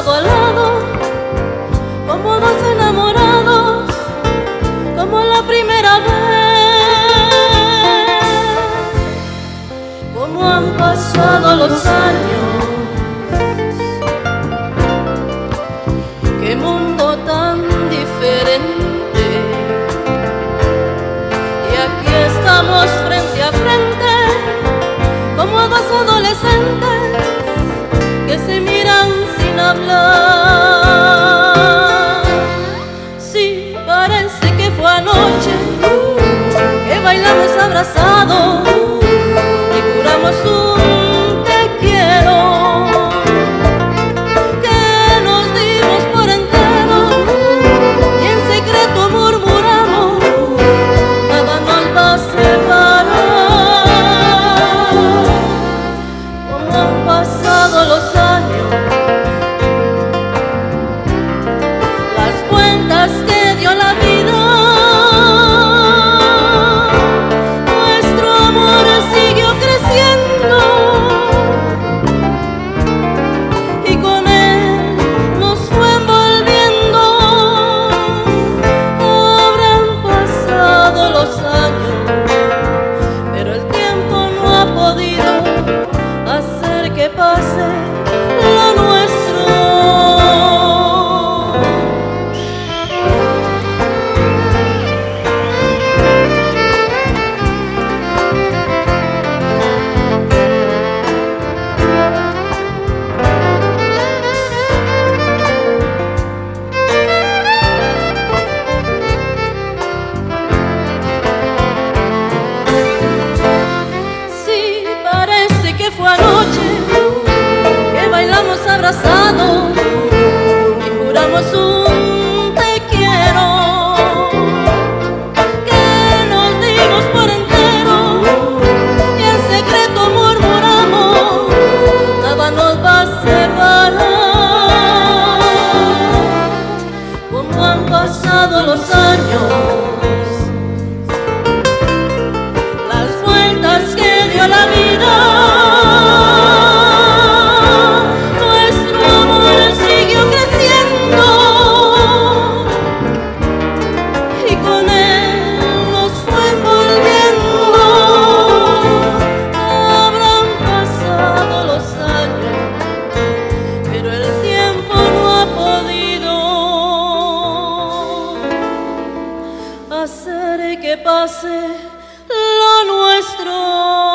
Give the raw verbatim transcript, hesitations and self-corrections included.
lado a lado, como dos enamorados, como la primera vez. Como han pasado los años, qué mundo tan diferente. Y aquí estamos frente a frente, como dos adolescentes que se miran sin hablar. Sí, parece que fue anoche que bailamos abrazados y juramos un te quiero, que nos dimos por entero y en secreto murmuramos: nada nos va a separar. Como han pasado los años, las vueltas que dio la vida, nuestro amor siguió creciendo y con él nos fue envolviendo. Habrán pasado los años, pero el tiempo no ha podido hacer que pase lo nuestro. Sí, parece que fue anoche que bailamos abrazados y juramos un te quiero, que nos dimos por entero y en secreto murmuramos: nada nos va a separar. Como han pasado los años, las vueltas que dio la vida, nuestro amor siguió creciendo y con él nos fue envolviendo. Habrán pasado los años, pero el tiempo no ha podido hacer que pase lo nuestro.